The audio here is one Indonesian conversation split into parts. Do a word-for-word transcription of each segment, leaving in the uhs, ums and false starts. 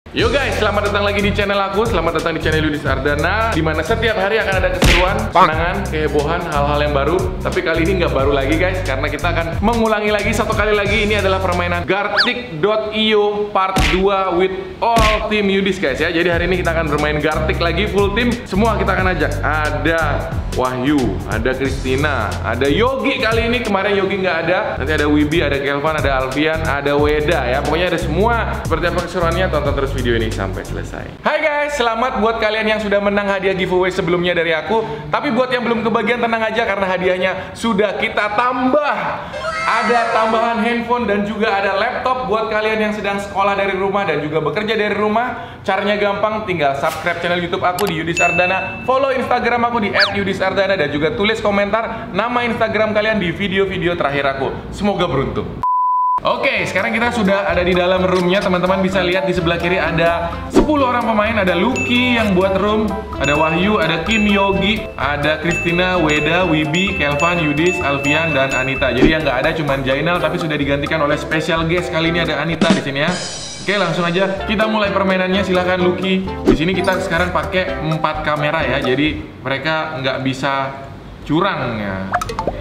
Yo guys, selamat datang lagi di channel aku. Selamat datang di channel Yudis Ardana, di mana setiap hari akan ada keseruan, kenangan, kehebohan, hal-hal yang baru. Tapi kali ini nggak baru lagi guys, karena kita akan mengulangi lagi satu kali lagi. Ini adalah permainan Gartic dot i o part dua with all team Yudis guys ya. Jadi hari ini kita akan bermain Gartic lagi full team. Semua kita akan ajak. Ada Wahyu, ada Christina, ada Yogi kali ini. Kemarin Yogi nggak ada. Nanti ada Wibi, ada Kelvin, ada Alfian, ada Weda ya. Pokoknya ada semua. Seperti apa keseruannya, tonton terus video ini sampai selesai. Hai guys, selamat buat kalian yang sudah menang hadiah giveaway sebelumnya dari aku. Tapi buat yang belum kebagian, tenang aja karena hadiahnya sudah kita tambah. Ada tambahan handphone dan juga ada laptop buat kalian yang sedang sekolah dari rumah dan juga bekerja dari rumah. Caranya gampang, tinggal subscribe channel YouTube aku di Yudis Ardana, follow Instagram aku di et yudis ardana, dan juga tulis komentar nama Instagram kalian di video-video terakhir aku. Semoga beruntung. Oke, sekarang kita sudah ada di dalam roomnya. Teman-teman bisa lihat di sebelah kiri ada sepuluh orang pemain. Ada Lucky yang buat room, ada Wahyu, ada Kim, Yogi, ada Christina, Weda, Wibi, Kelvin, Yudis, Alfian, dan Anita. Jadi yang nggak ada cuma Jainal, tapi sudah digantikan oleh special guest. Kali ini ada Anita di sini ya. Oke, langsung aja kita mulai permainannya. Silahkan Lucky. Di sini kita sekarang pakai empat kamera ya, jadi mereka nggak bisa curang ya.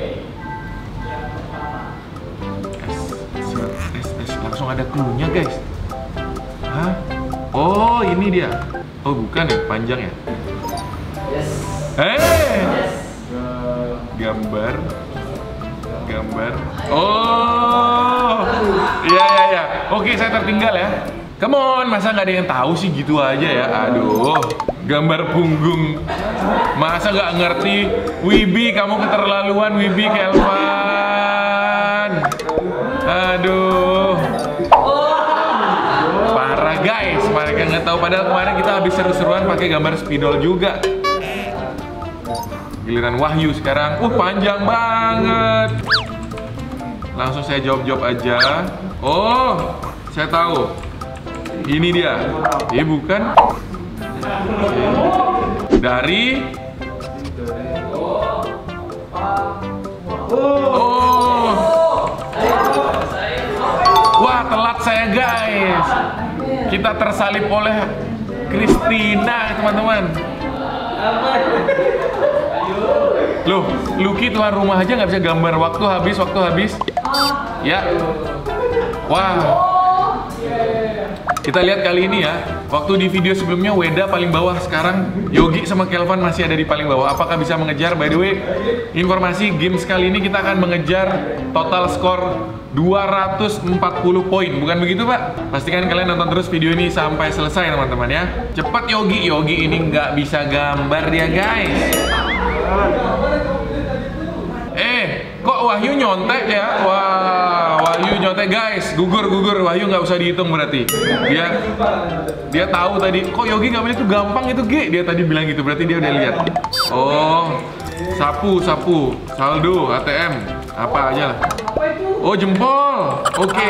Langsung ada clue-nya guys. Hah? Oh ini dia. Oh bukan ya, panjang ya. Yes. Hey. Yes. Gambar. Gambar. Oh. Iya iya iya. Oke, saya tertinggal ya. Come on, masa nggak ada yang tahu sih gitu aja ya. Aduh. Gambar punggung. Masa nggak ngerti? Wibi, kamu keterlaluan Wibi, Kelvin. Aduh. Parah guys, mereka nggak tahu. Padahal kemarin kita habis seru-seruan pakai gambar spidol juga. Giliran Wahyu sekarang, uh panjang banget. Langsung saya jawab-jawab aja. Oh, saya tahu. Ini dia. Eh bukan. Dari. Oh. Wah, telat saya guys. Kita tersalip oleh Christina, teman-teman. Loh, Lucky tuan rumah aja nggak bisa gambar. Waktu habis, waktu habis. Ya. Wah. Kita lihat kali ini ya. Waktu di video sebelumnya Weda paling bawah, sekarang Yogi sama Kelvin masih ada di paling bawah. Apakah bisa mengejar? By the way, informasi game sekali ini kita akan mengejar total skor dua ratus empat puluh poin. Bukan begitu Pak? Pastikan kalian nonton terus video ini sampai selesai teman-teman ya. Cepat Yogi, Yogi ini nggak bisa gambar dia guys. Eh, kok Wahyu nyontek ya? Wah, Wahyu nyontek guys. Gugur, gugur. Wahyu nggak usah dihitung berarti. Dia dia tahu tadi. Kok Yogi nggak bilang itu gampang itu G? Dia tadi bilang gitu. Berarti dia udah lihat. Oh, sapu, sapu, saldo, A T M, apa aja lah. Oh, jempol. Oke. Okay.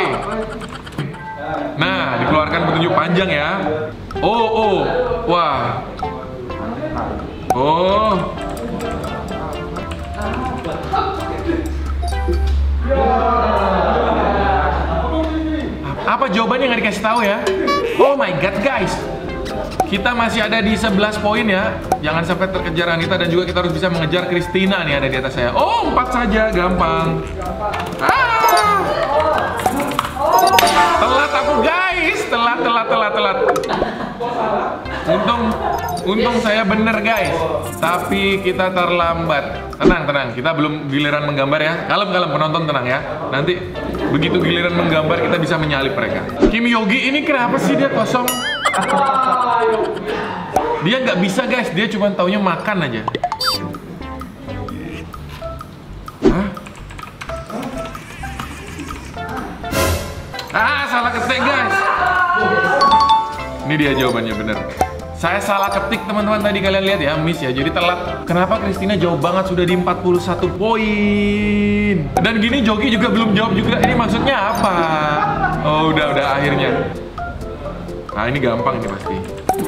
Nah, dikeluarkan petunjuk panjang ya. Oh, oh. Wah. Oh. Apa jawabannya nggak dikasih tahu ya? Oh my god guys, kita masih ada di sebelas poin ya. Jangan sampai terkejar Anita, dan juga kita harus bisa mengejar Christina nih, ada di atas saya. Oh, empat saja, gampang. Ah. Telat aku guys, telat, telat, telat, telat. Untung, untung saya bener guys. Tapi kita terlambat. Tenang, tenang. Kita belum giliran menggambar ya. Kalem, kalem penonton, tenang ya. Nanti begitu giliran menggambar kita bisa menyalip mereka. Kim Yogi ini kenapa sih dia kosong? Dia nggak bisa guys. Dia cuma taunya makan aja. Hah? Ah, salah ketik guys. Ini dia jawabannya bener. Saya salah ketik teman-teman tadi, kalian lihat ya, miss ya, jadi telat. Kenapa Christina jauh banget, sudah di empat puluh satu poin. Dan gini Jogi juga belum jawab juga, ini maksudnya apa? Oh udah, udah akhirnya. Nah ini gampang ini pasti.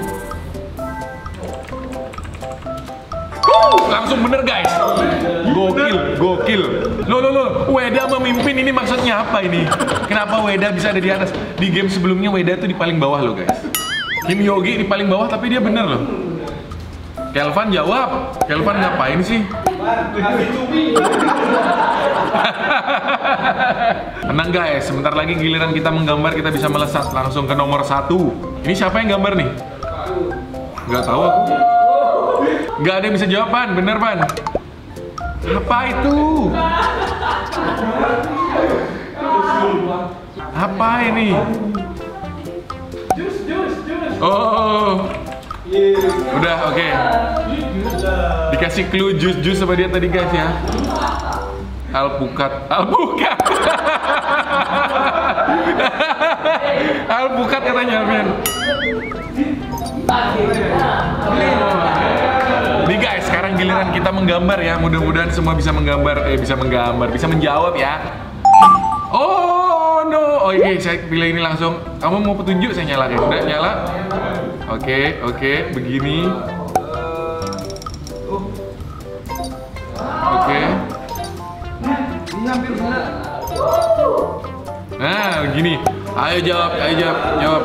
Uh, langsung bener guys. Gokil, gokil. Loh, loh, loh, Weda memimpin, ini maksudnya apa ini? Kenapa Weda bisa ada di atas? Di game sebelumnya Weda tuh di paling bawah loh guys. Kim Yogi di paling bawah tapi dia bener loh. Kelvan jawab. Kelvan ngapain sih? Tenang guys, sebentar lagi giliran kita menggambar kita bisa melesat langsung ke nomor satu. Ini siapa yang gambar nih? Nggak tahu aku. Nggak ada yang bisa jawab, Pan. Bener, Pan. Apa itu? Apa ini? Oh, udah oke. Okay. Dikasih clue jus-jus sama dia tadi guys ya. Alpukat, alpukat, alpukat katanya Alfian. Nih guys, sekarang giliran kita menggambar ya. Mudah-mudahan semua bisa menggambar, eh bisa menggambar, bisa menjawab ya. Oh no, oke okay, saya pilih ini langsung. Kamu mau petunjuk saya nyalain, udah nyala. Oke, okay, oke, okay, begini. Oke. Okay. Nah, begini. Ayo jawab, ayo jawab, jawab.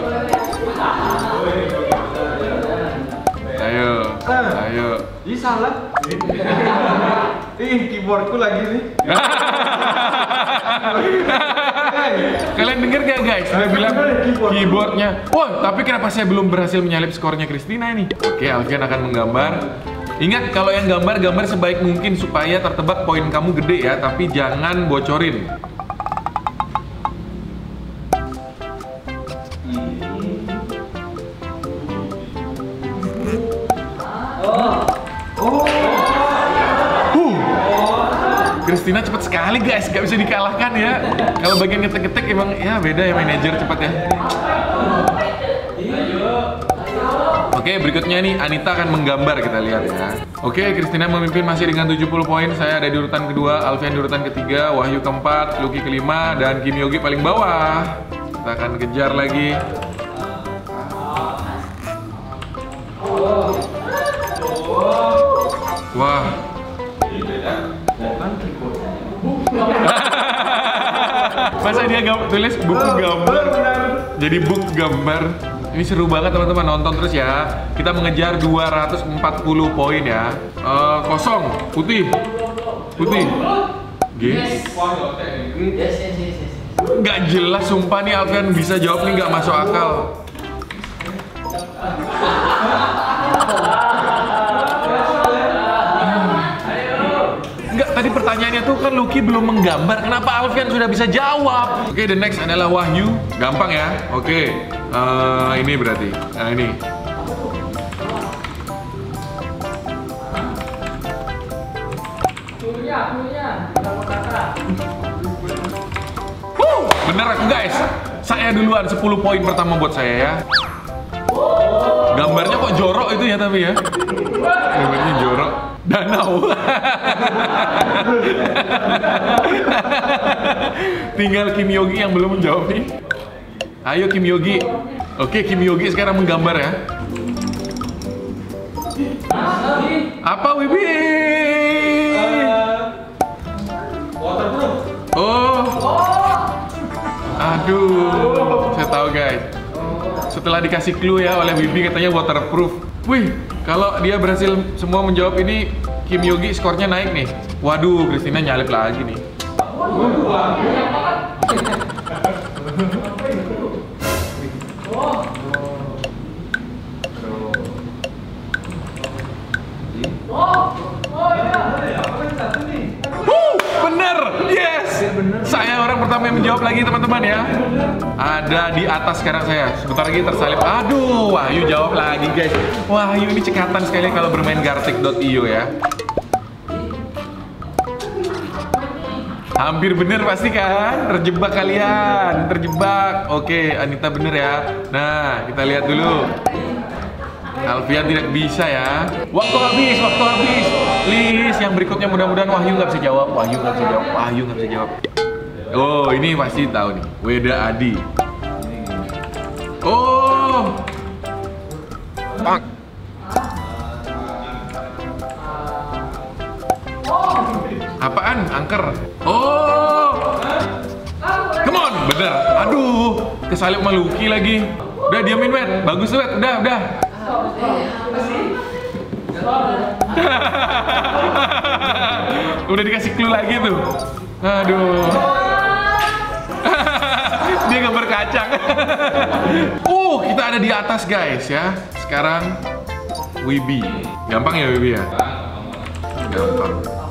Ayo, ayo. Ih salah. Ih keyboardku lagi nih. Kalian denger gak guys? Saya bilang keyboardnya. Wah, tapi kenapa saya belum berhasil menyalip skornya Christina ini? Oke, Alfian akan menggambar. Ingat kalau yang gambar-gambar sebaik mungkin supaya tertebak poin kamu gede ya, tapi jangan bocorin. Christina cepet sekali guys, gak bisa dikalahkan ya. Kalau bagian ngetek-ngetek emang ya beda ya, manajer cepet ya. Oke, berikutnya nih Anita akan menggambar, kita lihat ya. Oke, Christina memimpin masih dengan tujuh puluh poin. Saya ada di urutan kedua, Alfian di urutan ketiga, Wahyu keempat, Lucky kelima, dan Kim Yogi paling bawah. Kita akan kejar lagi. Wah. Masa dia gambar, tulis buku gambar jadi buku gambar. Ini seru banget teman-teman, nonton terus ya. Kita mengejar dua ratus empat puluh poin ya. uh, Kosong, putih. Putih. Guys, nggak jelas sumpah nih Alfian bisa jawab nih, nggak masuk akal. Enggak, tadi pertanyaannya tuh kan Lucky belum menggambar. Kenapa Alfian sudah bisa jawab? Oke, okay, the next adalah Wahyu. Gampang ya. Oke, okay. uh, ini berarti. Nah ini. Punya, punya. Sama kakak. Huh, bener aku guys. Saya duluan, sepuluh poin pertama buat saya ya. Gambarnya kok jorok itu ya tapi ya. Gambarnya jorok. Danau. Tinggal Kim Yogi yang belum menjawab nih. Ayo Kim Yogi. Oke, Kim Yogi sekarang menggambar ya. Apa Wibi? Waterproof. Oh. Aduh. Saya tahu guys. Setelah dikasih clue ya oleh Wibi katanya waterproof. Wih, kalau dia berhasil semua menjawab ini, Kim Yogi skornya naik nih. Waduh, Christina nyalip lagi nih. Huh, bener, yes. Saya orang pertama yang menjawab lagi teman-teman ya. Ada di atas sekarang saya. Sebentar lagi tersalip. Aduh, Wahyu jawab lagi guys. Wahyu ini cekatan sekali kalau bermain gartic dot i o ya. Hampir bener pasti kan? Terjebak kalian, terjebak. Oke, Anita bener ya. Nah, kita lihat dulu. Alfian tidak bisa ya. Waktu habis, waktu habis. Please, yang berikutnya mudah-mudahan Wahyu nggak bisa jawab. Wahyu nggak bisa jawab. Wahyu nggak bisa jawab. Oh, ini pasti tahu nih. Weda Adi. Oh. Pak. Apaan? Angker. Oh. Come on, bener. Aduh, kesalip sama Lucky lagi. Udah diamin, Wet. Bagus, Wet. Udah, udah. Udah dikasih clue lagi tuh. Aduh. Dia gambar kacang. Uh, kita ada di atas guys ya. Sekarang Wibi. Gampang ya Wibi ya? Gampang.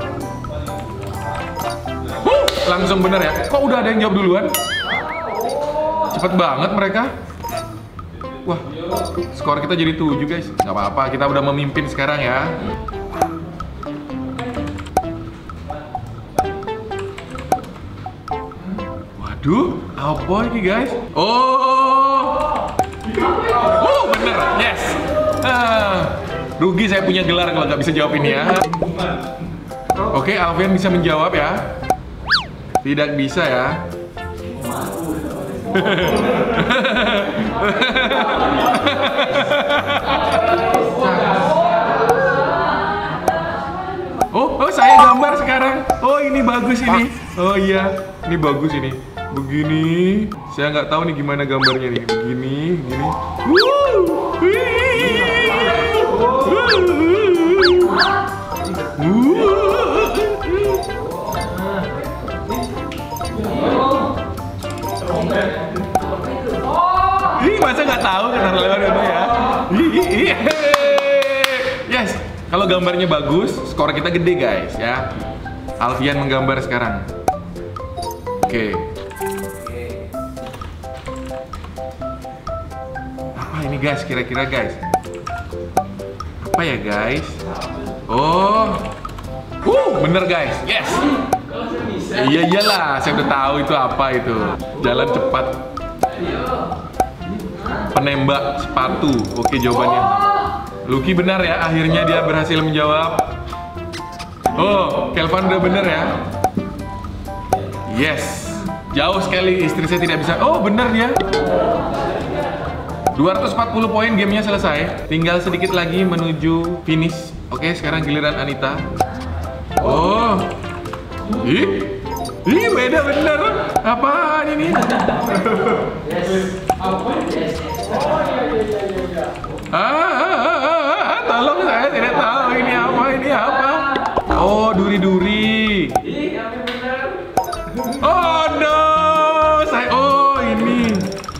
Uh, langsung bener ya. Kok udah ada yang jawab duluan? Cepet banget mereka. Wah, skor kita jadi tujuh guys. Gak apa-apa, kita udah memimpin sekarang ya. Waduh, apa ini guys? Oh, oh bener, yes. Ah, rugi saya punya gelar kalau nggak bisa jawab ini ya. Oke, Alfian bisa menjawab ya. Tidak bisa ya. Oh, oh saya gambar sekarang. Oh ini bagus ini. Oh iya, ini bagus ini. Begini, saya nggak tahu nih gimana gambarnya nih. Begini, begini. Ih, masa nggak tahu kenal lewat itu ya? Yes, kalau gambarnya bagus, skor kita gede guys ya. Alfian menggambar sekarang. Oke. Apa ini guys? Kira-kira guys? Apa ya guys? Oh, uh, bener guys. Yes. Iya iyalah, saya udah tahu itu apa itu. Jalan cepat. Penembak sepatu. Oke jawabannya. Lucky benar ya, akhirnya dia berhasil menjawab. Oh, Kelvan udah bener ya. Yes. Jauh sekali istri saya tidak bisa. Oh, bener ya. dua ratus empat puluh poin gamenya selesai. Tinggal sedikit lagi menuju finish. Oke, sekarang giliran Anita. Oh. Ih. Ih, beda bener. Apaan ini? Ah, ah, ah, ah, ah, tolong saya tidak tahu ini apa, ini apa. Oh, duri-duri. Oh no, saya, oh ini.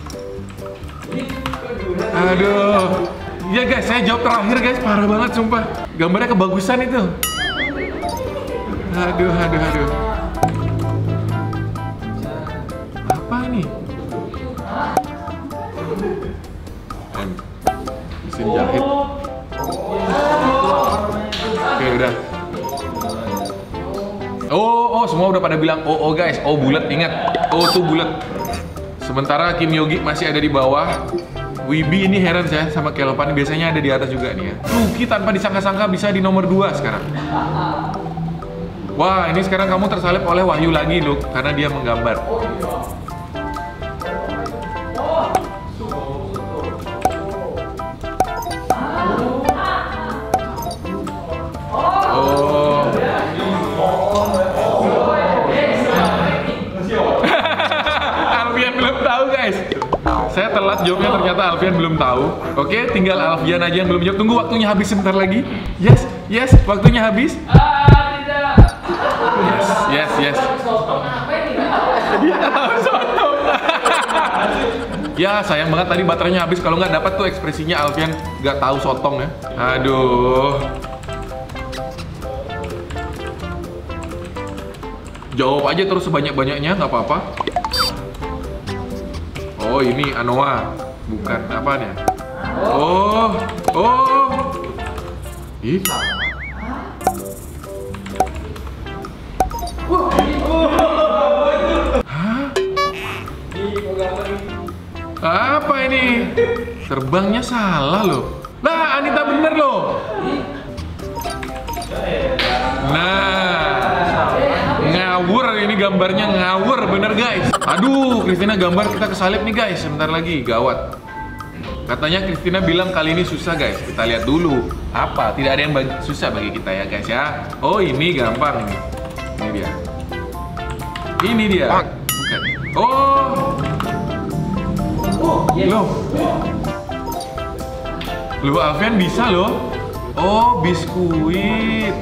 Aduh. Ya guys, saya jawab terakhir guys, parah banget sumpah. Gambarnya kebagusan itu. Aduh, aduh, aduh. Apa ini? Mesin jahit. Oke, udah. Oh, oh, semua udah pada bilang oh, oh guys, oh bulat, ingat. Oh tuh bulat. Sementara Kim Yogi masih ada di bawah. Wibi ini heran saya sama Kelvan, biasanya ada di atas juga nih ya. Lucky tanpa disangka-sangka bisa di nomor dua sekarang. Wah, ini sekarang kamu tersalip oleh Wahyu lagi, Luk, karena dia menggambar. Oh. Alfian belum tahu, guys. Saya telat jawabnya, ternyata Alfian belum tahu. Oke, tinggal Alfian aja yang belum jawab. Tunggu waktunya habis sebentar lagi. Yes, yes, waktunya habis. Ah, tidak. Yes, yes, yes. Dia tahu sotong. Ya, sayang banget tadi baterainya habis. Kalau nggak dapat tuh ekspresinya Alfian nggak tahu sotong ya. Aduh. Jawab aja terus sebanyak-banyaknya, nggak apa-apa. Oh, ini Anoa. Bukan, apaan ya? Oh, oh. Ih. Hah? Apa ini? Terbangnya salah loh. Nah, Anita bener loh. Nah, ngawur ini gambarnya, ngawur bener guys. Aduh, Christina gambar kita kesalip nih guys. Sebentar lagi, gawat. Katanya Christina bilang kali ini susah guys. Kita lihat dulu. Apa? Tidak ada yang bagi, susah bagi kita ya guys ya. Oh, ini gampang ini. Ini dia. Ini dia. Bukan. Oh. Loh. Loh, Alfian bisa loh. Oh, biskuit.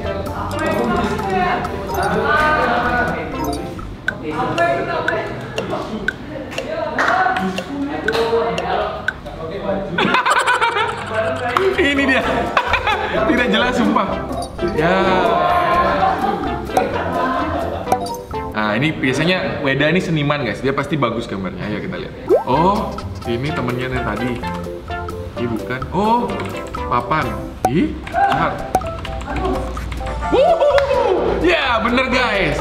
Ini dia. Tidak jelas sumpah. Ya. Nah, ini biasanya Weda ini seniman guys. Dia pasti bagus gambarnya. Ayo kita lihat. Oh, ini temennya yang tadi. Ini bukan. Oh, papan. Ih, jahat. Ya, bener guys.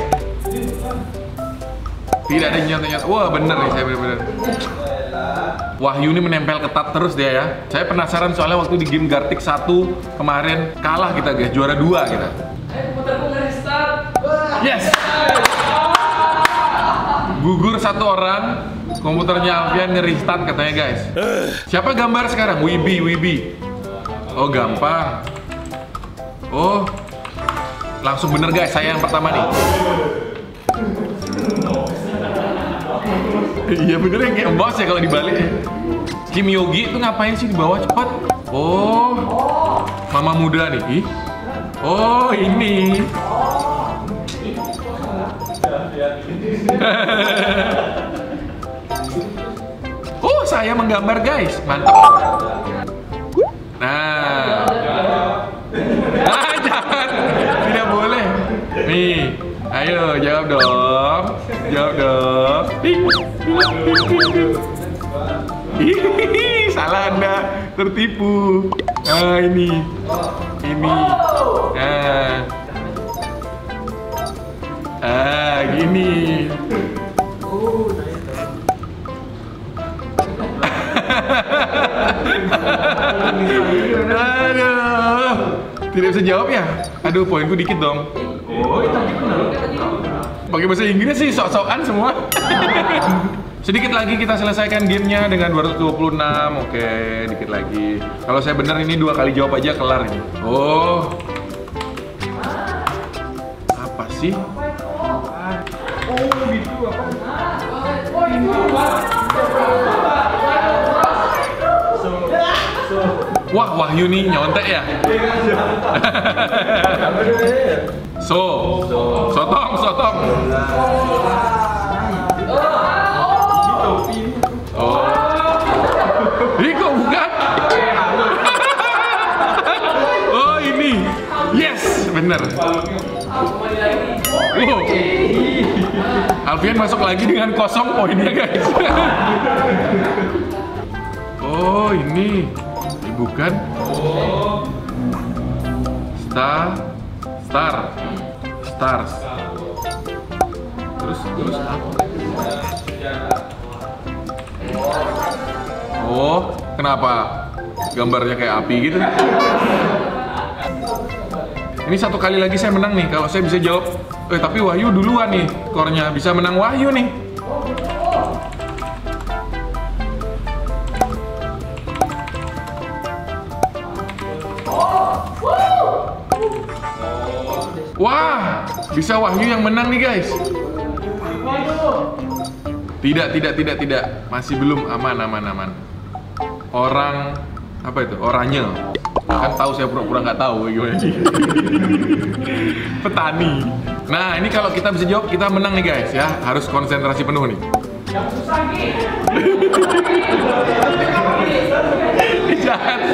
Tidak ada nyata-nyata. Wah, bener nih saya bener-bener. Wahyu ini menempel ketat terus dia ya. Saya penasaran soalnya waktu di game Gartic satu kemarin kalah kita guys, juara dua kita. Yes. Gugur satu orang, komputernya Alfian nge-restart katanya guys. Siapa gambar sekarang? Wibi, Wibi. Oh, gampang. Oh, langsung bener guys, saya yang pertama nih. Iya bener ya, kayak bos ya kalau dibalik ya. Kim Yogi itu ngapain sih di bawah cepat? Oh, mama muda nih. Ih. Oh ini. Oh saya menggambar guys, mantap. Nah, ah jangan, tidak boleh. Nih. Ayo, jawab dong. Jawab dong. Hihihi, salah Anda, tertipu. Nah, ini. Ini. Nah. Ah, gini. Aduh. Tidak bisa jawab ya? Aduh, poinku dikit dong. Oh, itu pakai bahasa Inggris sih, sok-sokan semua. Sedikit lagi kita selesaikan gamenya dengan dua ratus dua puluh enam. Oke, dikit lagi. Kalau saya benar ini dua kali jawab aja kelar ini. Oh, apa sih? Oh, gitu apa? Oh, itu. Wah, Wahyu nih nyontek ya. So, sotong, sotong. Oh, ini kok bukan? Oh ini, yes, bener. Oh, Alfian masuk lagi dengan kosong poinnya guys. Oh ini, bukan? Star, star. Stars. Terus terus apa? Oh, kenapa gambarnya kayak api gitu? Ini satu kali lagi saya menang nih kalau saya bisa jawab. Eh tapi Wahyu duluan nih, skornya bisa menang Wahyu nih. Wah, bisa Wahyu yang menang nih guys. Tidak, tidak, tidak, tidak. Masih belum aman, aman, aman. Orang apa itu? Oranye. Kan tahu saya pura-pura nggak tahu gimana sih. Petani. Nah, ini kalau kita bisa jawab kita menang nih guys ya. Harus konsentrasi penuh nih. Yang susah nih. Jahat.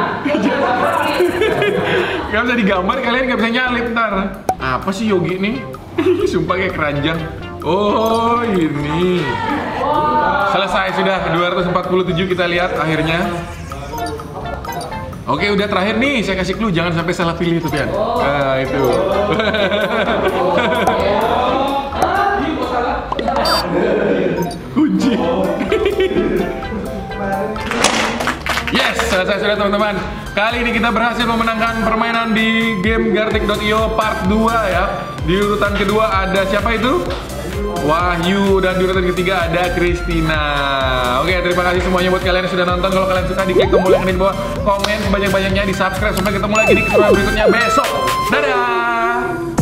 Gak bisa digambar, kalian gak bisa nyalip ntar. Apa sih Yogi nih? Sumpah kayak keranjang. Oh ini. Selesai sudah, dua ratus empat puluh tujuh kita lihat akhirnya. Oke udah terakhir nih, saya kasih clue, jangan sampai salah pilih tuh Pian. Nah itu. Kunci. Yes, selesai sudah teman-teman. Kali ini kita berhasil memenangkan permainan di game Gartic dot i o part dua ya. Di urutan kedua ada siapa itu? Wahyu, dan di urutan ketiga ada Christina. Oke, terima kasih semuanya buat kalian yang sudah nonton. Kalau kalian suka, diklik tombol yang ada di bawah, komen sebanyak-banyaknya, di subscribe. Sampai ketemu lagi di kesempatan berikutnya besok. Dadah.